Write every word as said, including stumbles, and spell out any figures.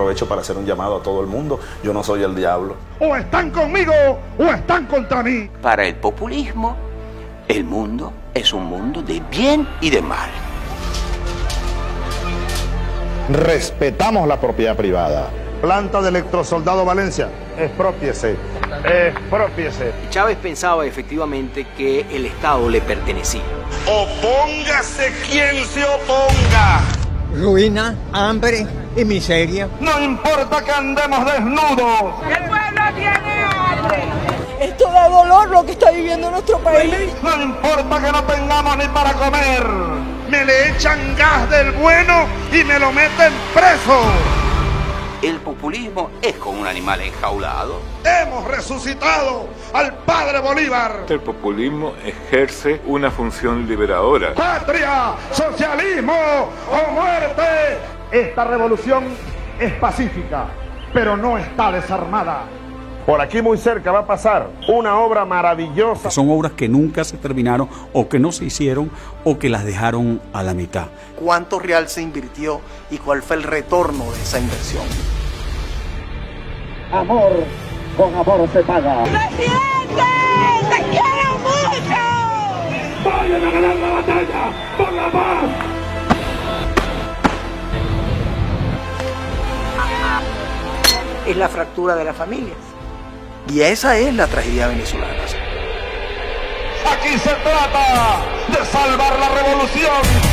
aprovecho para hacer un llamado a todo el mundo. Yo no soy el diablo. O están conmigo o están contra mí. Para el populismo, el mundo es un mundo de bien y de mal. Respetamos la propiedad privada. Planta de Electrosoldado Valencia, exprópiese, exprópiese. Chávez pensaba efectivamente que el Estado le pertenecía. Opóngase quien se oponga. Ruina, hambre y miseria. No importa que andemos desnudos. ¡El pueblo tiene hambre! Esto da dolor lo que está viviendo nuestro país. No importa que no tengamos ni para comer. Me le echan gas del bueno y me lo meten preso. El populismo es como un animal enjaulado. Hemos resucitado al padre Bolívar. El populismo ejerce una función liberadora. ¡Patria! ¡Socialismo! ¡O muerte! Esta revolución es pacífica, pero no está desarmada. Por aquí muy cerca va a pasar una obra maravillosa. Son obras que nunca se terminaron o que no se hicieron o que las dejaron a la mitad. ¿Cuánto real se invirtió y cuál fue el retorno de esa inversión? Amor, con amor se paga. ¡Presidente! ¡Te quiero mucho! ¡Vayan a ganar la batalla por la paz! Es la fractura de las familias. Y esa es la tragedia venezolana. Aquí se trata de salvar la revolución.